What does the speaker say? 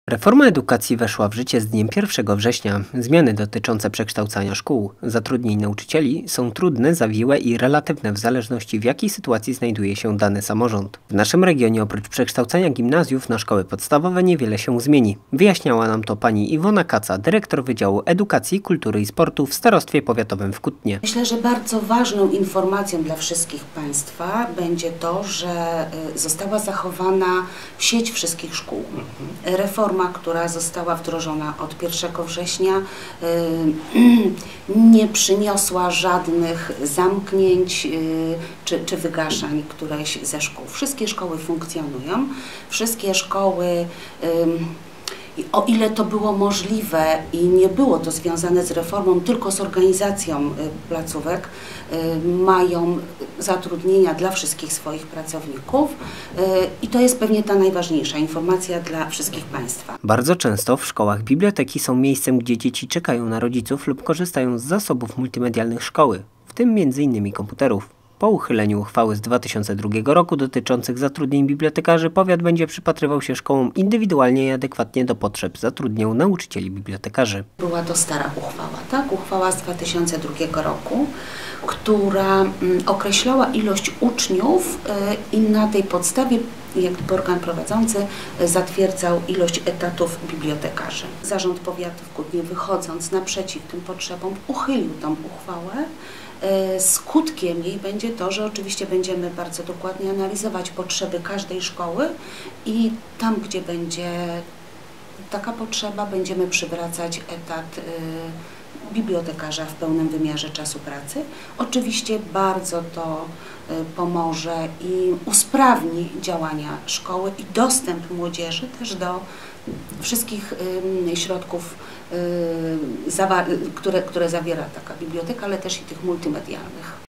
Reforma edukacji weszła w życie z dniem 1 września. Zmiany dotyczące przekształcania szkół, zatrudnień nauczycieli są trudne, zawiłe i relatywne w zależności w jakiej sytuacji znajduje się dany samorząd. W naszym regionie oprócz przekształcania gimnazjów na szkoły podstawowe niewiele się zmieni. Wyjaśniała nam to pani Iwona Kaca, dyrektor Wydziału Edukacji, Kultury i Sportu w Starostwie Powiatowym w Kutnie. Myślę, że bardzo ważną informacją dla wszystkich Państwa będzie to, że została zachowana sieć wszystkich szkół. Reforma, która została wdrożona od 1 września, nie przyniosła żadnych zamknięć czy wygaszań którejś ze szkół. Wszystkie szkoły funkcjonują, wszystkie szkoły, o ile to było możliwe i nie było to związane z reformą, tylko z organizacją placówek, mają zatrudnienia dla wszystkich swoich pracowników i to jest pewnie ta najważniejsza informacja dla wszystkich Państwa. Bardzo często w szkołach biblioteki są miejscem, gdzie dzieci czekają na rodziców lub korzystają z zasobów multimedialnych szkoły, w tym m.in. komputerów. Po uchyleniu uchwały z 2002 roku dotyczących zatrudnień bibliotekarzy, powiat będzie przypatrywał się szkołom indywidualnie i adekwatnie do potrzeb zatrudniał nauczycieli bibliotekarzy. Była to stara uchwała, tak? Uchwała z 2002 roku, która określała ilość uczniów i na tej podstawie jakby organ prowadzący zatwierdzał ilość etatów bibliotekarzy. Zarząd Powiatu w Kutnie, wychodząc naprzeciw tym potrzebom, uchylił tą uchwałę. Skutkiem jej będzie to, że oczywiście będziemy bardzo dokładnie analizować potrzeby każdej szkoły i tam, gdzie będzie taka potrzeba, będziemy przywracać etat bibliotekarza w pełnym wymiarze czasu pracy. Oczywiście bardzo to pomoże i usprawni działania szkoły i dostęp młodzieży też do wszystkich środków, które zawiera taka biblioteka, ale też i tych multimedialnych.